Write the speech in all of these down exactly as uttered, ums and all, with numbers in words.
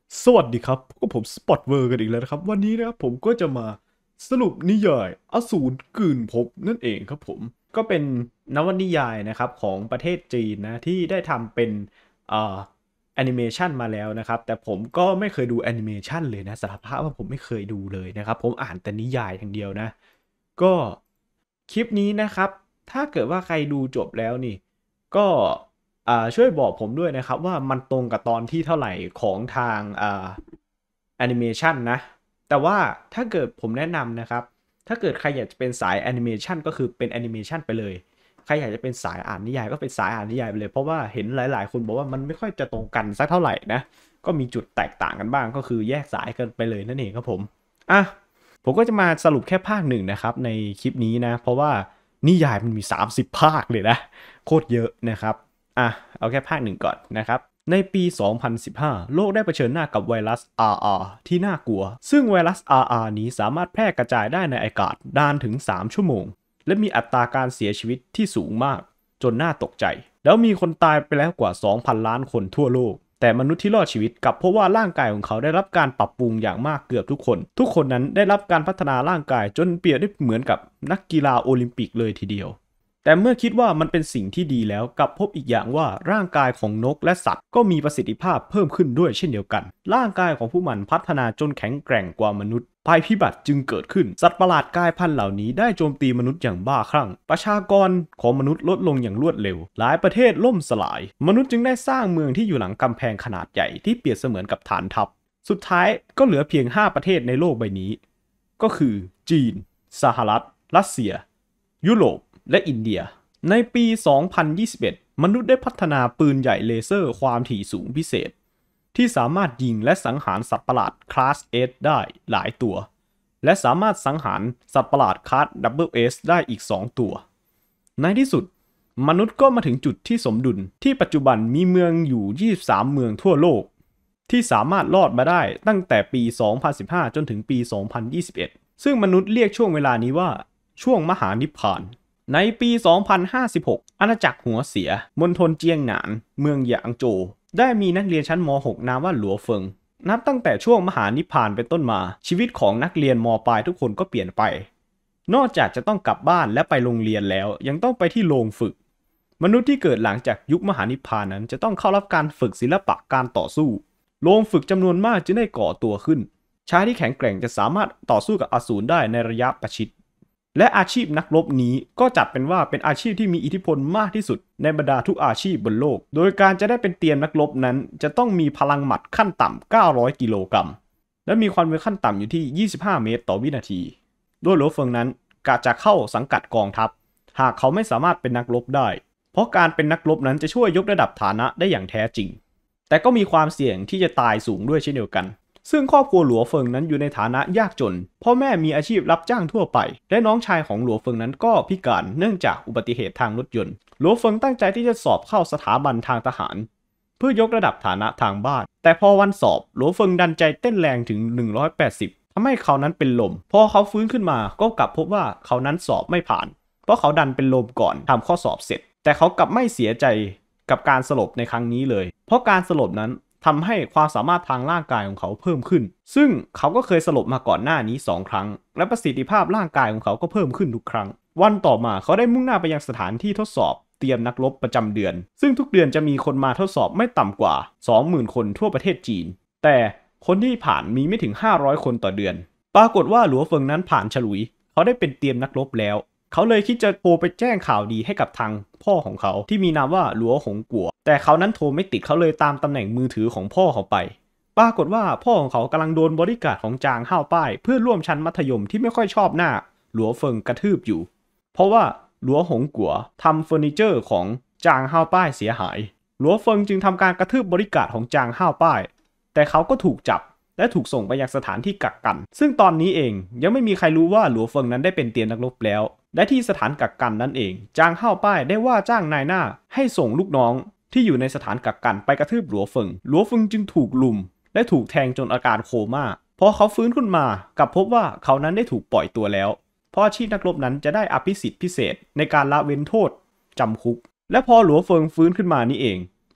สวัสดีครับพวกผมสปอตเวอร์กันอีกแล้วนะครับวันนี้นะครับผมก็จะมาสรุปนิยายอสูรกลืนภพนั่นเองครับผมก็เป็นนวนิยายนะครับของประเทศจีนนะที่ได้ทำเป็นเอ่อแอนิเมชันมาแล้วนะครับแต่ผมก็ไม่เคยดูแอนิเมชันเลยนะสารภาพว่าผมไม่เคยดูเลยนะครับผมอ่านแต่นิยายอย่างเดียวนะก็คลิปนี้นะครับถ้าเกิดว่าใครดูจบแล้วนี่ก็ อ่าช่วยบอกผมด้วยนะครับว่ามันตรงกับตอนที่เท่าไหร่ของทางอ่าแอนิเมชันนะแต่ว่าถ้าเกิดผมแนะนำนะครับถ้าเกิดใครอยากจะเป็นสายแอนิเมชันก็คือเป็นแอนิเมชันไปเลยใครอยากจะเป็นสายอ่านนิยายก็เป็นสายอ่านนิยายไปเลยเพราะว่าเห็นหลายๆคนบอกว่ามันไม่ค่อยจะตรงกันสักเท่าไหร่นะก็มีจุดแตกต่างกันบ้างก็คือแยกสายกันไปเลยนั่นเองครับผมอ่ะผมก็จะมาสรุปแค่ภาคหนึ่งนะครับในคลิปนี้นะเพราะว่านิยายมันมีสามสิบภาคเลยนะโคตรเยอะนะครับ อ่ะเอาแค่ภาคหนึ่งก่อนนะครับในปี สองพันสิบห้า โลกได้เผชิญหน้ากับไวรัส อาร์ อาร์ ที่น่ากลัวซึ่งไวรัส อาร์ อาร์ นี้สามารถแพร่กระจายได้ในอากาศนานถึง สาม ชั่วโมงและมีอัตราการเสียชีวิตที่สูงมากจนน่าตกใจแล้วมีคนตายไปแล้วกว่า สองพัน ล้านคนทั่วโลกแต่มนุษย์ที่รอดชีวิตกลับพบว่าร่างกายของเขาได้รับการปรับปรุงอย่างมากเกือบทุกคนทุกคนนั้นได้รับการพัฒนาร่างกายจนเปรียบได้เหมือนกับนักกีฬาโอลิมปิกเลยทีเดียว แต่เมื่อคิดว่ามันเป็นสิ่งที่ดีแล้วกลับพบอีกอย่างว่าร่างกายของนกและสัตว์ก็มีประสิทธิภาพเพิ่มขึ้นด้วยเช่นเดียวกันร่างกายของผู้มันพัฒนาจนแข็งแกร่งกว่ามนุษย์ภัยพิบัติจึงเกิดขึ้นสัตว์ประหลาดกลายพันธุ์เหล่านี้ได้โจมตีมนุษย์อย่างบ้าคลั่งประชากรของมนุษย์ลดลงอย่างรวดเร็วหลายประเทศล่มสลายมนุษย์จึงได้สร้างเมืองที่อยู่หลังกำแพงขนาดใหญ่ที่เปรียบเสมือนกับฐานทัพสุดท้ายก็เหลือเพียงห้าประเทศในโลกใบนี้ก็คือจีนสหรัฐรัสเซียยุโรปและอินเดีย ในปี สองพันยี่สิบเอ็ด มนุษย์ได้พัฒนาปืนใหญ่เลเซอร์ความถี่สูงพิเศษที่สามารถยิงและสังหารสัตว์ประหลาดคลาส เอส ได้หลายตัว และสามารถสังหารสัตว์ประหลาดคลาส ดับเบิล เอส ได้อีก สอง ตัว ในที่สุดมนุษย์ก็มาถึงจุดที่สมดุลที่ปัจจุบันมีเมืองอยู่ ยี่สิบสาม เมืองทั่วโลกที่สามารถรอดมาได้ตั้งแต่ปี สองพันสิบห้า จนถึงปี สองพันยี่สิบเอ็ด ซึ่งมนุษย์เรียกช่วงเวลานี้ว่าช่วงมหานิพพาน ในปี สองพันห้าสิบหก อาณาจักรหัวเสียมณฑลเจียงหนานเมืองหยางโจวได้มีนักเรียนชั้นม หก นามว่าหลัวเฟิงนับตั้งแต่ช่วงมหานิพพานเป็นต้นมาชีวิตของนักเรียนมปลายทุกคนก็เปลี่ยนไปนอกจากจะต้องกลับบ้านและไปโรงเรียนแล้วยังต้องไปที่โรงฝึกมนุษย์ที่เกิดหลังจากยุคมหานิพพานนั้นจะต้องเข้ารับการฝึกศิลปะการต่อสู้โรงฝึกจำนวนมากจึงได้ก่อตัวขึ้นชายที่แข็งแกร่งจะสามารถต่อสู้กับอสูรได้ในระยะประชิดและอาชีพนักรบนี้ก็จัดเป็นว่าเป็นอาชีพที่มีอิทธิพลมากที่สุดในบรรดาทุกอาชีพบนโลกโดยการจะได้เป็นเตียนนักรบนั้นจะต้องมีพลังหมัดขั้นต่ำเก้าร้อยกิโลกรัมและมีความเร็วขั้นต่ำอยู่ที่ยี่สิบห้าเมตรต่อวินาทีโดยหลัวเฟิงนั้นกะจะเข้าสังกัดกองทัพหากเขาไม่สามารถเป็นนักรบได้เพราะการเป็นนักรบนั้นจะช่วยยกระดับฐานะได้อย่างแท้จริงแต่ก็มีความเสี่ยงที่จะตายสูงด้วยเช่นเดียวกันซึ่งครอบครัวหลัวเฟิงนั้นอยู่ในฐานะยากจนพ่อแม่มีอาชีพรับจ้างทั่วไปและน้องชายของหลัวเฟิงนั้นก็พิการเนื่องจากอุบัติเหตุทางรถยนต์หลัวเฟิงตั้งใจที่จะสอบเข้าสถาบันทางทหารเพื่อยกระดับฐานะทางบ้านแต่พอวันสอบหลัวเฟิงดันใจเต้นแรงถึงหนึ่งร้อยแปดสิบทำให้เขานั้นเป็นลมพอเขาฟื้นขึ้นมาก็กลับพบว่าเขานั้นสอบไม่ผ่านเพราะเขาดันเป็นลมก่อนทำข้อสอบเสร็จแต่เขากลับไม่เสียใจกับการสลบในครั้งนี้เลยเพราะการสลบนั้นทำให้ความสามารถทางร่างกายของเขาเพิ่มขึ้นซึ่งเขาก็เคยสลบมาก่อนหน้านี้สองครั้งและประสิทธิภาพร่างกายของเขาก็เพิ่มขึ้นทุกครั้งวันต่อมาเขาได้มุ่งหน้าไปยังสถานที่ทดสอบเตรียมนักรบประจำเดือนซึ่งทุกเดือนจะมีคนมาทดสอบไม่ต่ำกว่า สองหมื่น คนทั่วประเทศจีนแต่คนที่ผ่านมีไม่ถึงห้าร้อยคนต่อเดือนปรากฏว่าหลัวเฟิงนั้นผ่านฉลุยเขาได้เป็นเตรียมนักรบแล้วเขาเลยคิดจะโทรไปแจ้งข่าวดีให้กับทางพ่อของเขาที่มีนามว่าหลัวหงกัวแต่เขานั้นโทรไม่ติดเขาเลยตามตำแหน่งมือถือของพ่อเขาไปปรากฏว่าพ่อของเขากำลังโดนบริการดของจางห้าวป้ายเพื่อนร่วมชั้นมัธยมที่ไม่ค่อยชอบหน้าหลัวเฟิงกระทืบอยู่เพราะว่าหลัวหงกัวทำเฟอร์นิเจอร์ของจางห้าวป้ายเสียหายหลัวเฟิงจึงทำการกระทืบบริการดของจางห้าวป้ายแต่เขาก็ถูกจับและถูกส่งไปยังสถานที่กักกันซึ่งตอนนี้เองยังไม่มีใครรู้ว่าหลัวเฟิงนั้นได้เป็นเตียนนักรบแล้วและที่สถานกักกันนั่นเองจางห้าวป้ายได้ว่าจ้างนายหน้าให้ส่งลูกน้องที่อยู่ในสถานกักกันไปกระทืบหลัวเฟิงหลัวเฟิงจึงถูกลุมและถูกแทงจนอาการโคม่าพอเขาฟื้นขึ้นมากลับพบว่าเขานั้นได้ถูกปล่อยตัวแล้วเพราะอาชีพนักรบนั้นจะได้อภิสิทธิ์พิเศษในการละเว้นโทษจำคุกและพอหลัวเฟิงฟื้นขึ้นมานี่เอง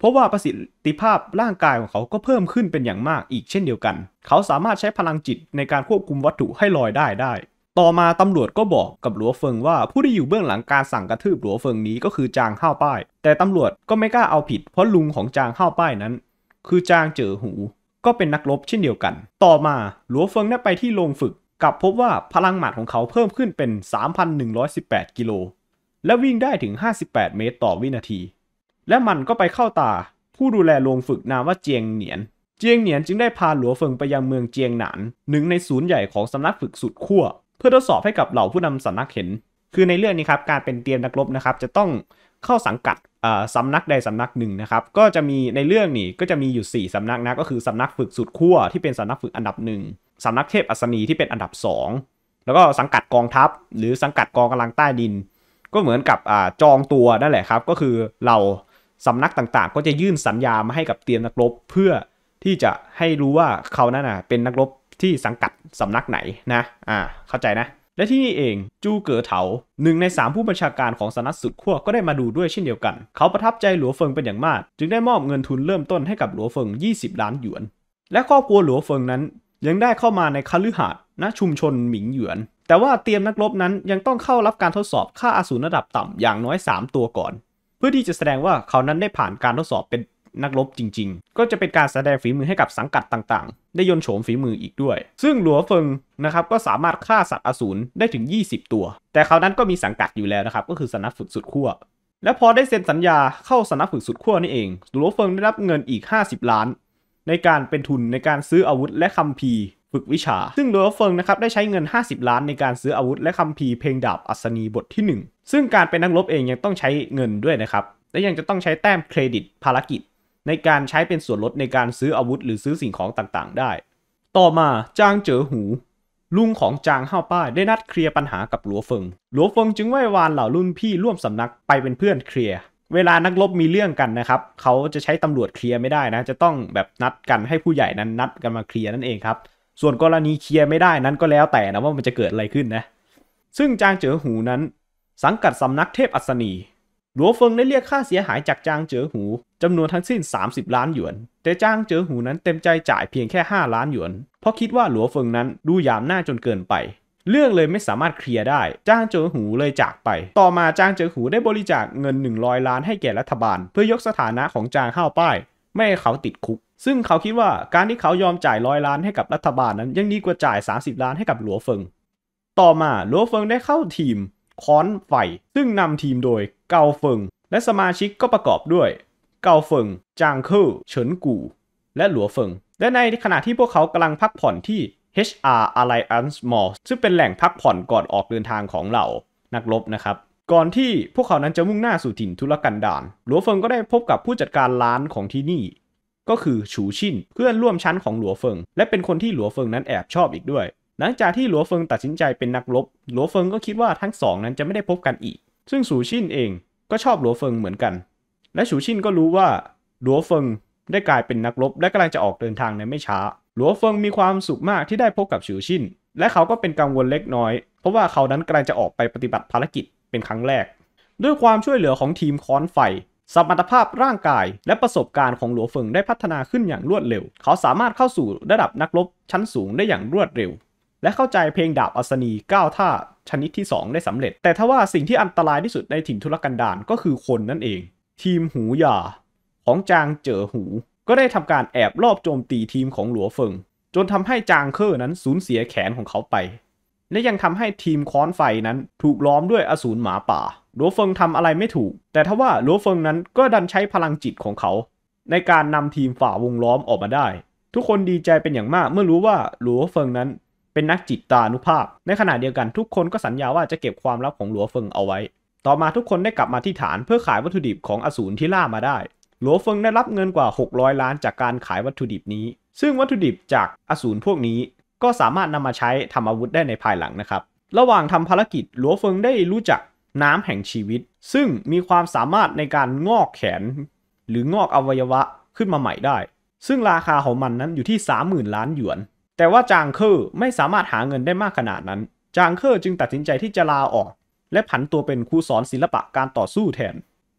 เพราะว่าประสิทธิภาพร่างกายของเขาก็เพิ่มขึ้นเป็นอย่างมากอีกเช่นเดียวกันเขาสามารถใช้พลังจิตในการควบคุมวัตถุให้ลอยได้ได้ต่อมาตำรวจก็บอกกับหลัวเฟิงว่าผู้ที่อยู่เบื้องหลังการสั่งกระทืบหลัวเฟิงนี้ก็คือจางห้าวป้ายแต่ตำรวจก็ไม่กล้าเอาผิดเพราะลุงของจางห้าวป้ายนั้นคือจางเจ๋อหูก็เป็นนักรบเช่นเดียวกันต่อมาหลัวเฟิงได้ไปที่โรงฝึกกลับพบว่าพลังหมัดของเขาเพิ่มขึ้นเป็น สามพันหนึ่งร้อยสิบแปด กิโลและวิ่งได้ถึงห้าสิบแปดเมตรต่อวินาทีและมันก็ไปเข้าตาผู้ดูแลโรงฝึกนามว่าเจียงเหนียนเจียงเหนียนจึงได้พาหลัวเฟิงไปยังเมืองเจียงหนานหนึ่งในศูนย์ใหญ่ของสำนักฝึกสุดขั้วเพื่อทดสอบให้กับเหล่าผู้นำสำนักเห็นคือในเรื่องนี้ครับการเป็นเตรียมนักรบนะครับจะต้องเข้าสังกัดสำนักใดสำนักหนึ่งนะครับก็จะมีในเรื่องนี้ก็จะมีอยู่สี่สำนักนะก็คือสำนักฝึกสุดขั้วที่เป็นสำนักฝึกอันดับหนึ่งสำนักเทพอัศนีที่เป็นอันดับสองแล้วก็สังกัดกองทัพหรือสังกัดกองกำลังใต้ดินก็เหมือนกับอ่าจองตัวนั่นแหละครับก็คือเราสำนักต่างๆก็จะยื่นสัญญามาให้กับเตรียมนักรบเพื่อที่จะให้รู้ว่าเขานั่นน่ะเป็นนักรบที่สังกัดสำนักไหนนะอ่าเข้าใจนะและที่นี่เองจูเก๋อเถาหนึ่งในสามผู้บัญชาการของสำนักสุดขั้วก็ได้มาดูด้วยเช่นเดียวกันเขาประทับใจหลัวเฟิงเป็นอย่างมากจึงได้มอบเงินทุนเริ่มต้นให้กับหลัวเฟิงยี่สิบล้านหยวนและครอบครัวหลัวเฟิงนั้นยังได้เข้ามาในคฤหาสน์ณชุมชนหมิงหยวนแต่ว่าเตรียมนักรบนั้นยังต้องเข้ารับการทดสอบค่าอสูรระดับต่ำอย่างน้อยสามตัวก่อนเพื่อที่จะแสดงว่าเขานั้นได้ผ่านการทดสอบเป็นนักรบจริงๆก็จะเป็นการแสดงฝีมือให้กับสังกัดต่างๆได้ยนต์โฉมฝีมืออีกด้วยซึ่งหลัวเฟิงนะครับก็สามารถฆ่าสัตว์อสูรได้ถึงยี่สิบตัวแต่เขานั้นก็มีสังกัดอยู่แล้วนะครับก็คือสำนักฝึกสุดขั้วและพอได้เซ็นสัญญาเข้าสำนักฝึกสุดขั้วนี่เองหลัวเฟิงได้รับเงินอีกห้าสิบล้านในการเป็นทุนในการซื้ออาวุธและคัมภีร์ฝึกวิชาซึ่งหลัวเฟิงนะครับได้ใช้เงินห้าสิบล้านในการซื้ออาวุธและคัมภีร์เพลงดาบอัศนีบทที่หนึ่งซึ่งการเป็นนักรบเองยังต้องใช้เงินด้วยนะครับและยังจะต้องใช้แต้มเครดิตภารกิจในการใช้เป็นส่วนลดในการซื้ออาวุธหรือซื้อสิ่งของต่างๆได้ต่อมาจางเจ๋อหูลุงของจางห้าวป้ายได้นัดเคลียร์ปัญหากับหลัวเฟิงหลัวเฟิงจึงไหว้วานเหล่ารุ่นพี่ร่วมสำนักไปเป็นเพื่อนเคลียร์เวลานักรบมีเรื่องกันนะครับเขาจะใช้ตำรวจเคลียร์ไม่ได้นะจะต้องแบบนัดกันให้ผู้ใหญ่นั้นนัดกันมาเคลียร์นั่นเองครับส่วนกรณีเคลียร์ไม่ได้นั้นก็แล้วแต่นะว่ามันจะเกิดอะไรขึ้นนะซึ่งจางเจ๋อหูนั้นสังกัดสำนักเทพอัศนีหลัวเฟิงได้เรียกค่าเสียหายจากจางเจ๋อหูจำนวนทั้งสิ้นสามสิบล้านหยวนแต่จางเจ๋อหูนั้นเต็มใจจ่ายเพียงแค่ห้าล้านหยวนเพราะคิดว่าหลัวเฟิงนั้นดูหยามหน้าจนเกินไปเรื่องเลยไม่สามารถเคลียร์ได้จางเจ๋อหูเลยจากไปต่อมาจางเจ๋อหูได้บริจาคเงินหนึ่งร้อยล้านให้แก่รัฐบาลเพื่อยกสถานะของจางห้าวป้ายไม่ให้เขาติดคุกซึ่งเขาคิดว่าการที่เขายอมจ่ายร้อยล้านให้กับรัฐบาลนั้นยังดีกว่าจ่ายสามสิบล้านให้กับหลัวเฟิงต่อมาหลัวเฟิงได้เข้าทีมค้อนไฟซึ่งนำทีมโดยเกาเฟิงและสมาชิกก็ประกอบด้วยเกาเฟิงจางเคิลเฉินกู่และหลัวเฟิงและในขณะที่พวกเขากำลังพักผ่อนที่ เอช อาร์ Alliance Mall ซึ่งเป็นแหล่งพักผ่อนก่อนออกเดินทางของเหล่านักรบนะครับก่อนที่พวกเขานั้นจะมุ่งหน้าสู่ถิ่นทุรกันดารหลัวเฟิงก็ได้พบกับผู้จัดการร้านของที่นี่ก็คือฉูชินเพื่อนร่วมชั้นของหลัวเฟิงและเป็นคนที่หลัวเฟิงนั้นแอบชอบอีกด้วยหลังจากที่หลัวเฟิงตัดสินใจเป็นนักรบหลัวเฟิงก็คิดว่าทั้งสองนั้นจะไม่ได้พบกันอีกซึ่งฉูชินเองก็ชอบหลัวเฟิงเหมือนกันและฉูชินก็รู้ว่าหลัวเฟิงได้กลายเป็นนักรบและกำลังจะออกเดินทางในไม่ช้าหลัวเฟิงมีความสุขมากที่ได้พบกับฉูชินและเขาก็เป็นกังวลเล็กน้อยเพราะว่าเขานั้นกำลังจะออกไปปฏิบัติภารกิจเป็นครั้งแรกด้วยความช่วยเหลือของทีมค้อนไฟสมรรถภาพร่างกายและประสบการณ์ของหลัวเฟิงได้พัฒนาขึ้นอย่างรวดเร็วเขาสามารถเข้าสู่ระดับนักรบชั้นสูงได้อย่างรวดเร็วและเข้าใจเพลงดาบอัศนีเก้าท่าชนิดที่สองได้สำเร็จแต่ทว่าสิ่งที่อันตรายที่สุดในถิ่นทุรกันดารก็คือคนนั่นเองทีมหูหยาของจางเจ๋อหูก็ได้ทำการแอบลอบโจมตีทีมของหลัวเฟิงจนทำให้จางเคอร์นั้นสูญเสียแขนของเขาไปและยังทำให้ทีมค้อนไฟนั้นถูกล้อมด้วยอสูรหมาป่าหลัวเฟิงทำอะไรไม่ถูกแต่ทว่าหลัวเฟิงนั้นก็ดันใช้พลังจิตของเขาในการนำทีมฝ่าวงล้อมออกมาได้ทุกคนดีใจเป็นอย่างมากเมื่อรู้ว่าหลัวเฟิงนั้นเป็นนักจิตตานุภาพในขณะเดียวกันทุกคนก็สัญญาว่าจะเก็บความลับของหลัวเฟิงเอาไว้ต่อมาทุกคนได้กลับมาที่ฐานเพื่อขายวัตถุดิบของอสูรที่ล่ามาได้หลัวเฟิงได้รับเงินกว่าหกร้อยล้านจากการขายวัตถุดิบนี้ซึ่งวัตถุดิบจากอสูรพวกนี้ก็สามารถนำมาใช้ทำอาวุธได้ในภายหลังนะครับระหว่างทำภารกิจหลัวเฟิงได้รู้จักน้ำแห่งชีวิตซึ่งมีความสามารถในการงอกแขนหรืองอกอวัยวะขึ้นมาใหม่ได้ซึ่งราคาของมันนั้นอยู่ที่ สามหมื่น ล้านหยวนแต่ว่าจางเคอร์ไม่สามารถหาเงินได้มากขนาดนั้นจางเคอร์จึงตัดสินใจที่จะลาออกและผันตัวเป็นครูสอนศิลปะการต่อสู้แทน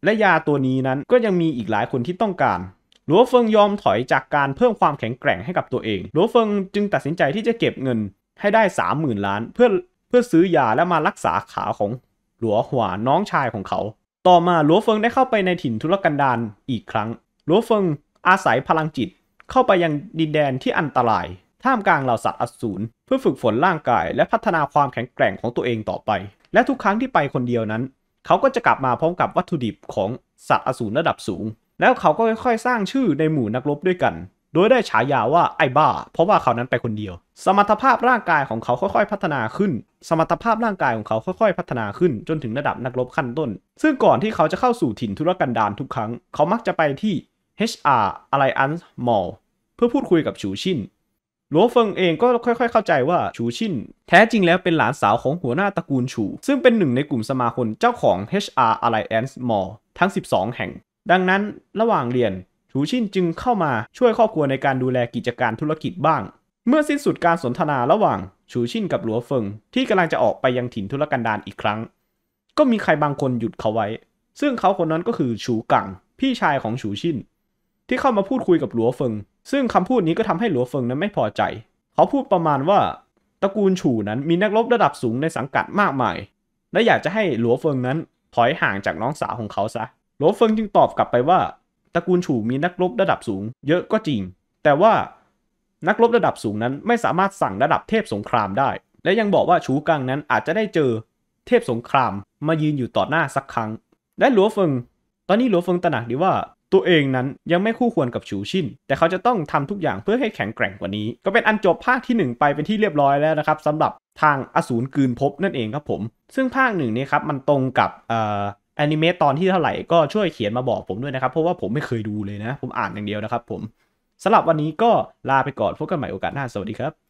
และยาตัวนี้นั้นก็ยังมีอีกหลายคนที่ต้องการหลัวเฟิงยอมถอยจากการเพิ่มความแข็งแกร่งให้กับตัวเองหลัวเฟิงจึงตัดสินใจที่จะเก็บเงินให้ได้ สามหมื่น ล้านเพื่อเพื่อซื้อยาและมารักษาขาของหลัวหวาน้องชายของเขาต่อมาหลัวเฟิงได้เข้าไปในถิ่นทุรกันดารอีกครั้งหลัวเฟิงอาศัยพลังจิตเข้าไปยังดินแดนที่อันตรายท่ามกลางเหล่าสัตว์อสูรเพื่อฝึกฝนร่างกายและพัฒนาความแข็งแกร่งของตัวเองต่อไปและทุกครั้งที่ไปคนเดียวนั้นเขาก็จะกลับมาพร้อมกับวัตถุดิบของสัตว์อสูรระดับสูงแล้วเขาก็ค่อยๆสร้างชื่อในหมู่นักรบด้วยกันโดยได้ฉายาว่าไอ้บ้าเพราะว่าเขานั้นไปคนเดียวสมรรถภาพร่างกายของเขาค่อยๆพัฒนาขึ้นสมรรถภาพร่างกายของเขาค่อยๆพัฒนาขึ้นจนถึงระดับนักรบขั้นต้นซึ่งก่อนที่เขาจะเข้าสู่ถิ่นทุรกันดารทุกครั้งเขามักจะไปที่ เอช อาร์ Alliance Mall เพื่อพูดคุยกับฉูชินหลัวเฟิงเองก็ค่อยๆเข้าใจว่าฉูชินแท้จริงแล้วเป็นหลานสาวของหัวหน้าตระกูลฉูซึ่งเป็นหนึ่งในกลุ่มสมาคมเจ้าของ เอช อาร์ Alliance Mall ทั้งสิบสองแห่งดังนั้นระหว่างเรียนฉูชินจึงเข้ามาช่วยครอบครัวในการดูแลกิจการธุรกิจบ้างเมื่อสิ้นสุดการสนทนาระหว่างฉูชินกับหลัวเฟิงที่กำลังจะออกไปยังถิ่นทุรกันดารอีกครั้งก็มีใครบางคนหยุดเขาไว้ซึ่งเขาคนนั้นก็คือฉูกังพี่ชายของฉูชินที่เข้ามาพูดคุยกับหลัวเฟิงซึ่งคำพูดนี้ก็ทำให้หลัวเฟิงนั้นไม่พอใจเขาพูดประมาณว่าตระกูลฉูนั้นมีนักรบระดับสูงในสังกัดมากมายและอยากจะให้หลัวเฟิงนั้นถอยห่างจากน้องสาวของเขาซะหลัวเฟิงจึงตอบกลับไปว่าตระกูลฉูมีนักรบระดับสูงเยอะก็จริงแต่ว่านักรบระดับสูงนั้นไม่สามารถสั่งระดับเทพสงครามได้และยังบอกว่าฉูกังนั้นอาจจะได้เจอเทพสงครามมายืนอยู่ต่อหน้าสักครั้งและหลัวเฟิงตอนนี้หลัวเฟิงตระหนักดีว่าตัวเองนั้นยังไม่คู่ควรกับฉูชินแต่เขาจะต้องทำทุกอย่างเพื่อให้แข็งแกร่งกว่านี้ก็เป็นอันจบภาคที่หนึ่งไปเป็นที่เรียบร้อยแล้วนะครับสำหรับทางอสูรกลืนภพนั่นเองครับผมซึ่งภาคหนึ่งนี้ครับมันตรงกับเอ่อแอนิเมตตอนที่เท่าไหร่ก็ช่วยเขียนมาบอกผมด้วยนะครับเพราะว่าผมไม่เคยดูเลยนะผมอ่านอย่างเดียวนะครับผมสำหรับวันนี้ก็ลาไปก่อนพบกันใหม่โอกาสหน้าสวัสดีครับ